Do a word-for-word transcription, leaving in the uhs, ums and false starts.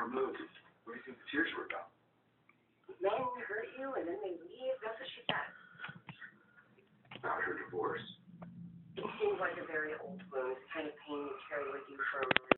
removed. What do you think the tears were about? Men hurt you and then they leave. That's what she said. About her divorce? It seems like a very old wound, the kind of pain you carry with you for a